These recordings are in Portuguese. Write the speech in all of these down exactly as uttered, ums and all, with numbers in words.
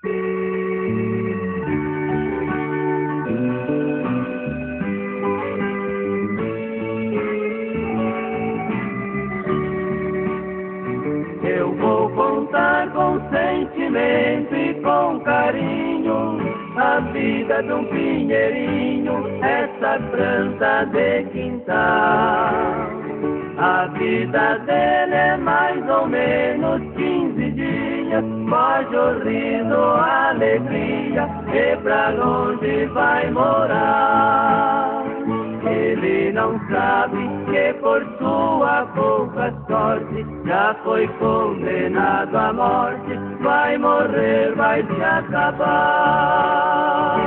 Eu vou contar com sentimento e com carinho a vida de um pinheirinho, essa planta de quintal. A vida dele é mais ou menos quinze dias, pode riso, alegria, e pra longe vai morar. Ele não sabe que por sua pouca sorte já foi condenado à morte, vai morrer, vai se acabar.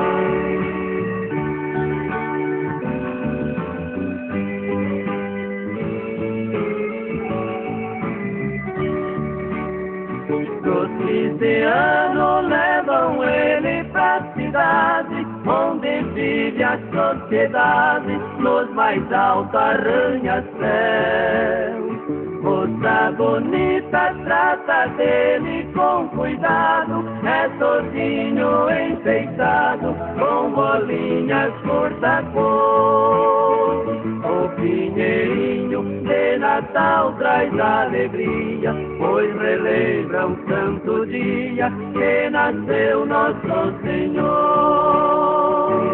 Dos quinze anos levam ele pra cidade, onde vive a sociedade, nos mais altos arranha-céus. Moça bonita trata dele com cuidado, é todinho enfeitado, com bolinhas curta-cor. O pinheirinho de Natal traz alegria, pois relembra um santo dia que nasceu nosso Senhor.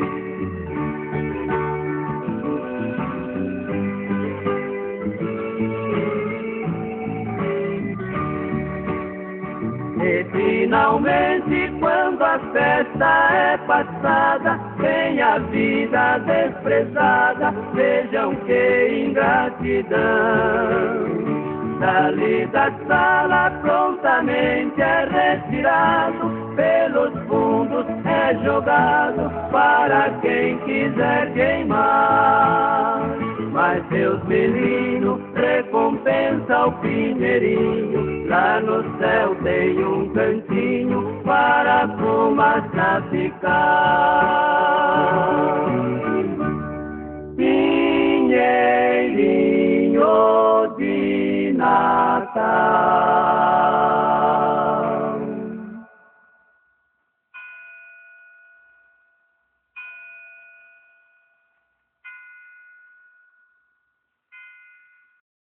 E finalmente, quando a festa é passada, vem a vida desprezada, vejam que ingratidão. Dali da sala prontamente é retirado, pelos fundos é jogado, para quem quiser queimar. Mas Deus menino recompensa o pinheirinho, lá no céu tem um cantinho para a fumaça ficar.